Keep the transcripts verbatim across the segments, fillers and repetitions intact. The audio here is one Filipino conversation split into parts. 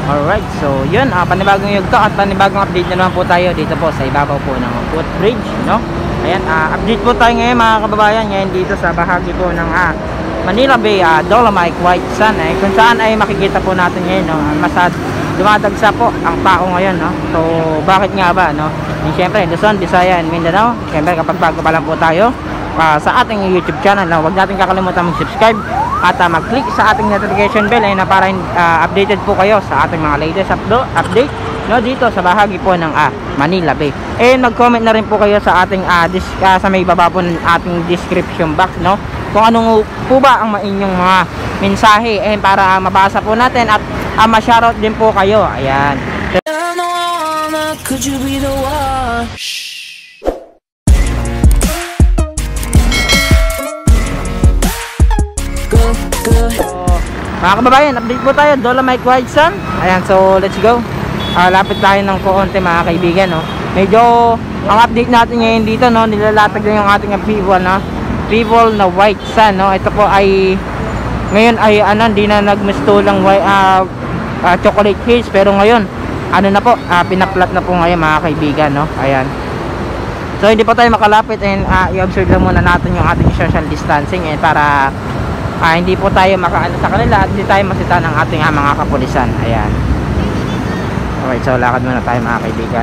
Alright, so yun, uh, panibagong yugto at panibagong update na naman po tayo dito po sa ibabaw po ng footbridge, no? Ayan, uh, update po tayo ngayon mga kababayan, ngayon dito sa bahagi po ng uh, Manila Bay, uh, Dolomite White Sand, eh, kung saan ay makikita po natin ngayon, no? Masad dumadagsa po ang tao ngayon, no? So bakit nga ba, no? And syempre Luzon, Visaya and Mindanao, syempre kapag bago pa lang po tayo uh, sa ating YouTube channel, no? Huwag natin kakalimutan mag-subscribe at uh, mag-click sa ating notification bell, eh, na para uh, updated po kayo sa ating mga latest update, no? Dito sa bahagi po ng uh, Manila Bay. And mag-comment na rin po kayo sa ating uh, uh, sa may baba po ng ating description box, no? Kung anong po ba ang inyong mga mensahe, eh, para uh, mabasa po natin at uh, ma-shoutout din po kayo. Ayan. Could you be the one? Go, go. So, mga kababayan, update po tayo, Dolomite White Sand. Ayan, so let's go. Uh, lapit tayo ng kuonte mga kaibigan, no? Medyo ang update natin ngayon dito, no, nilalatag na yung ating people, no? People na white sand, no? Ito po ay ngayon ay ano, hindi na nagmistulang uh, uh, chocolate haze, pero ngayon ano na po, uh, pinaplat na po ngayon mga kaibigan, no? Ayan. So hindi po tayo makalapit, and uh, i-observe lang muna natin yung ating social distancing, eh, para uh, hindi po tayo makaano sa kanila at hindi tayo masita ng ating uh, mga kapulisan. Ayan. Alright, so lakad muna tayo mga kaibigan.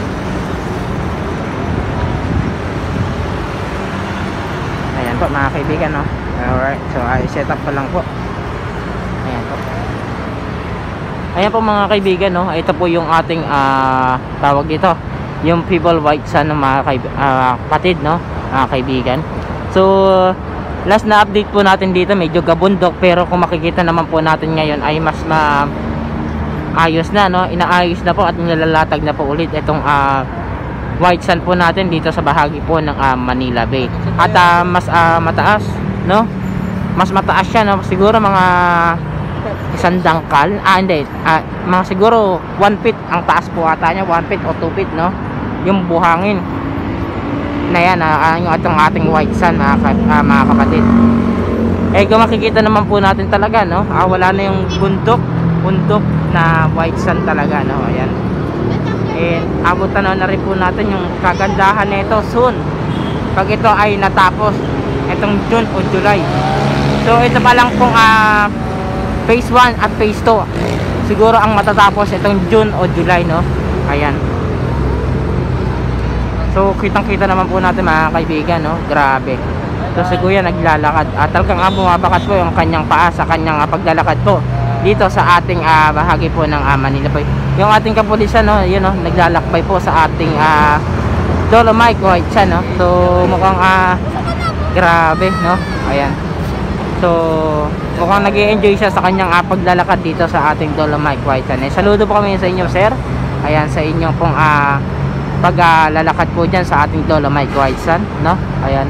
Ayan po mga kaibigan, no? Alright, so ay set up pa lang po. Ayan po. Ayan po mga kaibigan, no? Ito po yung ating uh, tawag dito, yung People White Sand ng mga uh, kapatid, no? Mga kaibigan. So last na update po natin dito, medyo gabundok, pero kung makikita naman po natin ngayon ay mas ma ayos na, no? Inaayos na po at nilalatag na po ulit itong uh, white sand po natin dito sa bahagi po ng uh, Manila Bay. At uh, mas uh, mataas, no? Mas mataas siya, no? Siguro mga isang dangkal, ah hindi, ah, mga siguro one feet ang taas po ata niya, one feet o two feet, no? Yung buhangin na yan, ah, yung atong ating white sand, mga, ah, mga kapatid. Eh kung makikita naman po natin talaga, no? Ah, wala na yung bundok, bundok na white sand talaga, no? Ayan. And abutan na, na rin po natin yung kagandahan nito soon, pag ito ay natapos, itong June o July. So ito pa lang pong ah, phase one at phase two siguro ang matatapos itong June o July, no? Ayan. So kitang kita naman po natin mga kaibigan, no? Grabe. So si Kuya naglalakad at talagang uh, bumabakat po yung kanyang paa sa kanyang uh, paglalakad po dito sa ating uh, bahagi po ng uh, Manila Bay. Yung ating kapulisan, no, yun, no, naglalakbay po sa ating uh, Dolomite White Sand, no? So mukhang uh, grabe, no? Ayan. So mukhang nag-i-enjoy siya sa kanyang uh, paglalakad dito sa ating Dolomite White Sand. Eh, saludo po kami sa inyo, sir. Ayan, sa inyong pong uh, paglalakad uh, po dyan sa ating Dolomite White Sand, no? Ayan.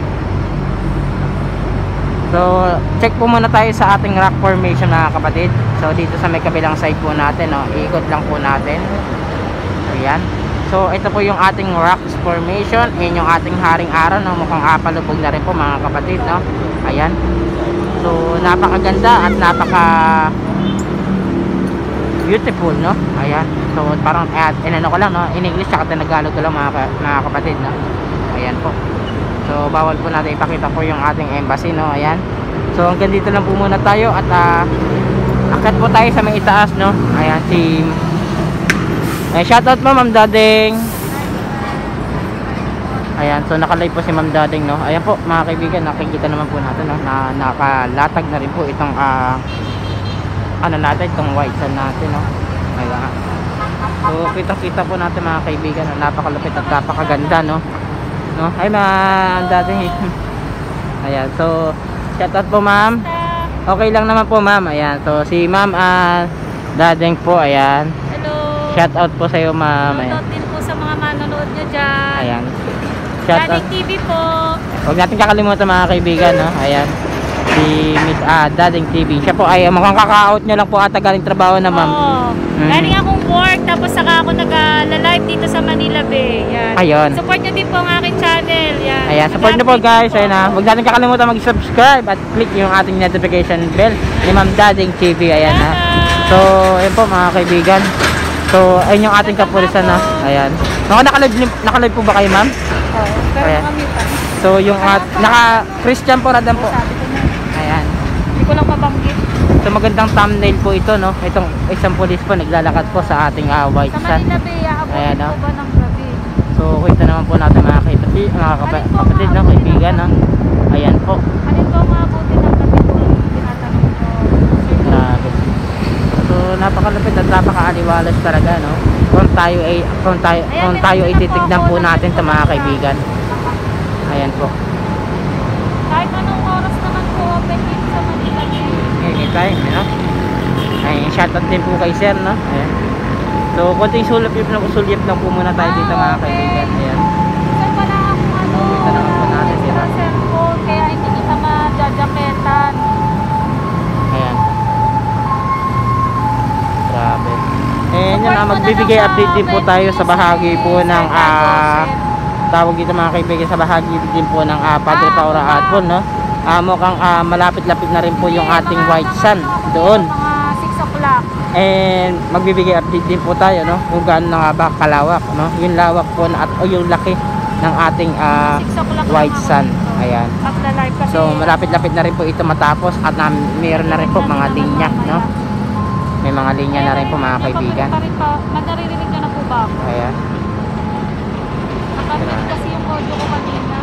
So check po muna tayo sa ating rock formation mga kapatid. So dito sa may kabilang side po natin, no? Iikot lang po natin. Ayan. So ito po yung ating rocks formation. Ayan yung ating haring araw, no? Mukhang uh, palubog na rin po mga kapatid, no? Ayan. So napakaganda at napaka beautiful, no? Ayan. So parang at inano ko lang, no? In English at Tagalog ko lang mga, mga kapatid, no? Ayan po. So bawal po natin ipakita po yung ating embassy, no? Ayan. So hanggang dito lang po muna tayo at uh, akat po tayo sa may itaas, no? Ayan si eh, shoutout po Ma'am Dading. Ayan, so nakalive po si Ma'am Dading, no? Ayan po mga kaibigan, nakikita naman po natin, no, na nakalatag na rin po itong uh, ano natin, itong white sand natin, no? Ayan. So kitang kita po natin mga kaibigan, no? Napakalupit at napakaganda, no? No? Ay Ma'am Dading. Ayan, so shoutout po Ma'am. Okay lang naman po Ma'am. Ayan, so si Ma'am uh, Dading po, ayan. Hello. Shoutout po sa iyo Ma'am. Shoutout din po sa mga manonood nyo dyan. Ayan. Shoutout. Dading T V po. Huwag natin kakalimutan mga kaibigan, no? Ayan. Si Miss ah, Dading T V. Siya po ay mukhang kaka-out nyo lang po ata galing trabaho na Ma'am. Oo. Mm. Galing akong work, tapos saka ako nag-live dito sa Manila Bay. Yan. Ayun. Support nyo din po ang aking channel. Yan. Ayan, support nyo po guys. Ayan na. Huwag natin kakalimutan mag-subscribe at click yung ating notification bell ni Ma'am Dading T V. Ayan na. So, ayun po mga kaibigan. So, ayun yung ating kapulisan na. Ayan. Naka nakalive, nakalive po ba kayo, ma'am? Oo, pero Ayan. nakamitan. So, yung at, naka-Christian po Radan po. Sabi ko na. Ayan. Hindi ko lang mabanggit. So, magandang thumbnail po ito, no? Itong isang pulis po naglalakad po sa ating uh, white Sa sun. Manila Bay, Ayan, aabutin no? po ba ng gabi? So, kita naman po natin mga kapatid, mga kapa- kapatid, no? Kaibigan, no? Ayan po. Alin po ang aabutin ng gabi po? Tinatanong ko. Grabe. So, napakalapit at napakaaliwalas talaga, no? Kung tayo ay kung tayo, kung tayo ay titignan po natin sa mga kaibigan. Ayan po. Kahit anong oras naman po open dito sa Manila Bay. Anytime, no? Ay, shoutout din po kay sir, no? Ayan. So, konting sulap yun lang, sulyap lang po muna tayo dito mga kaibigan. Ayan. Sir, wala akong ano. Kita naman po natin sila. Sa cellphone, kaya hindi kita majajaketan. Ayan. Grabe. Eh, yun na, magbibigay update din po tayo sa bahagi po ng ah, tawag dito mga kaibigan, sa bahagi din po ng ah, Padre Paura Atpon, no? Ah, mukhang ah, malapit-lapit na rin po yung ating white sun doon. Mga six o'clock. And magbibigay update din po tayo, no? Kung gaano na nga ba kalawak, no? Yung lawak po na, at o yung laki ng ating ah, six o'clock white lang ako sun. dito. Ayan. Magla-live kasi. So malapit-lapit na rin po ito matapos at na, mayroon na rin po mga linya, no? May mga linya na rin po mga kaibigan. Pa rin pa, naririnig nyo na po ba ako? Ayan. Nakarinig kasi yung audio ko kanina.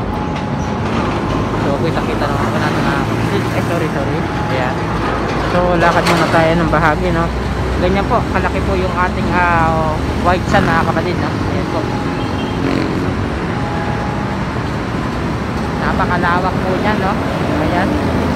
So kita-kita naman po natin mga kapatid. Ay sorry sorry. Ayan. So lakad muna tayo ng bahagi, no? Ganyan po, kalaki po yung ating uh, white sun mga kapatid, no? Ayan po. Napakalawak po niyan, no? Ayan.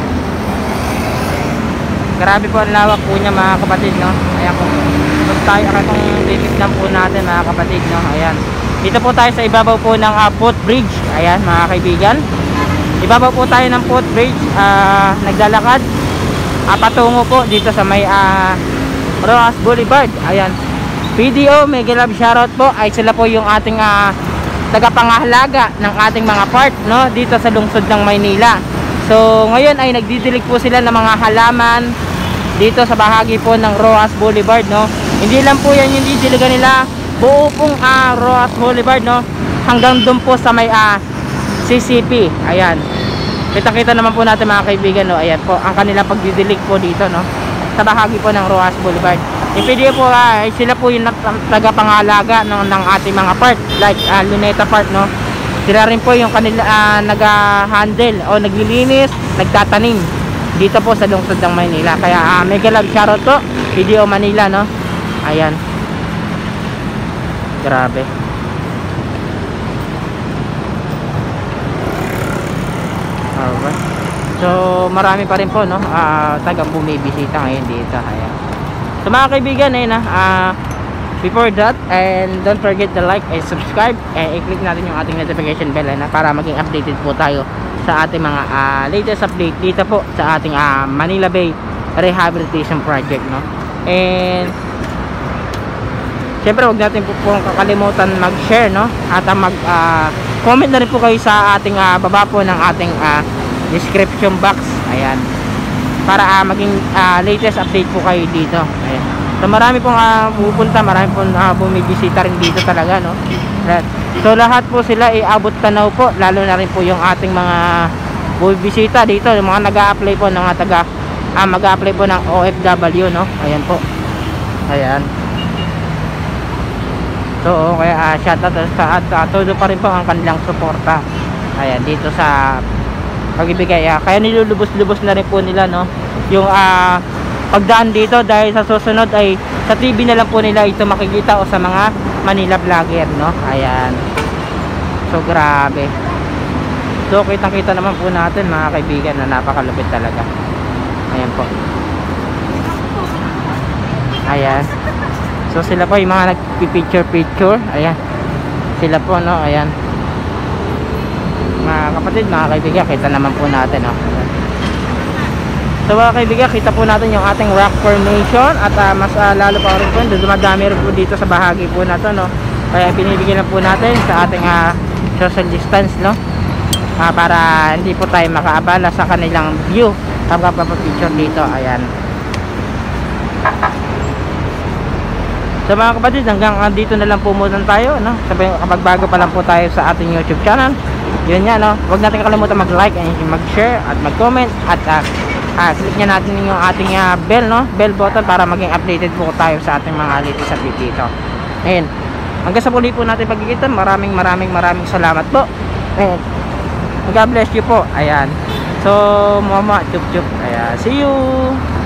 Grabe po ang lawak po niya mga kapatid, no? Ayan po. Kung tayo, kung titignan po natin mga kapatid, no? Ayan. Dito po tayo sa ibabaw po ng uh, footbridge. Ayan mga kaibigan. Ibabaw po tayo ng footbridge. Uh, naglalakad. Uh, patungo po dito sa may uh, Rojas Boulevard. Ayan. P D O, mega love shoutout po. Ay sila po yung ating uh, tagapangahalaga ng ating mga part, no? Dito sa lungsod ng Maynila. So ngayon ay nagdidilig po sila ng mga halaman dito sa bahagi po ng Rojas Boulevard, no? Hindi lang po yan yung didiligan nila, buo pong uh, Rojas Boulevard, no? Hanggang doon po sa may uh, C C P. Ayan. Kita-kita naman po natin mga kaibigan, no? Ayan po ang kanilang pagdidilig po dito, no? Sa bahagi po ng Rojas Boulevard. Yung P D O po uh, sila po yung tagapangalaga ng, ng ating mga part, like uh, Luneta Park, no? Sila rin po yung kanila uh, nag-handle o naglilinis, nagtatanim dito po sa lungsod ng Maynila. Kaya uh, mega love shoutout po P D O Manila, no? Ayan. Grabe. Alright. So marami pa rin po, no? Uh, tagang bumibisita ngayon dito. Ayan. So mga kaibigan, ayun na. Uh, Before that, and don't forget to like and subscribe, and i-click natin yung ating notification bell na para maging updated po tayo sa ating mga uh, latest update dito po sa ating uh, Manila Bay Rehabilitation Project, no? And syempre huwag natin po pong kakalimutan mag-share, no? At uh, mag uh, comment na rin po kayo sa ating uh, baba po ng ating uh, description box. Ayan. Para uh, maging uh, latest update po kayo dito. Ayan. So marami pong uh, pupunta, marami pong uh, bumibisita rin dito talaga, no? So lahat po sila ay abot tanaw po, lalo na rin po yung ating mga bumibisita dito, yung mga nag-a-apply po ng mga taga uh, mag-a-apply po ng O F W, no? Ayan po. Ayan. So kaya uh, shoutout sa at uh, todo pa rin po ang kanilang suporta. Ayan dito sa pagbibigay. Uh, kaya nilulubos-lubos na rin po nila, no? Yung ah uh, pagdaan dito dahil sa susunod ay sa T V na lang po nila ito makikita o sa mga Manila vlogger, no? Ayan. So grabe. So kitang-kita naman po natin mga kaibigan na napakalupit talaga. Ayan po. Ayan. So sila po yung mga nagpi-picture-picture. Ayan. Sila po, no? Ayan. Mga kapatid, mga kaibigan, kita naman po natin, no? Ayan. So mga kaibigan, kita po natin yung ating rock formation at uh, mas uh, lalo pa rin po, dumadami rin po dito sa bahagi po na to, no? Kaya binibigyan lang po natin sa ating uh, social distance, no? Uh, para hindi po tayo makaabala sa kanilang view kapag papapicture dito. Ayan. So mga kapatid, hanggang uh, dito na lang po muna tayo, no? Sabi, kapag bago pa lang po tayo sa ating YouTube channel, yun nga, no? Huwag natin kalimutan mag-like and mag-share at mag-comment at uh, uh, click nyo natin yung ating uh, bell, no? Bell button para maging updated po tayo sa ating mga latest update dito. Ayun. Hanggang sa muli po natin pagkikita, maraming maraming maraming salamat po. Ayun. God bless you po. Ayan. So, mama, chup chup. Ayan. See you.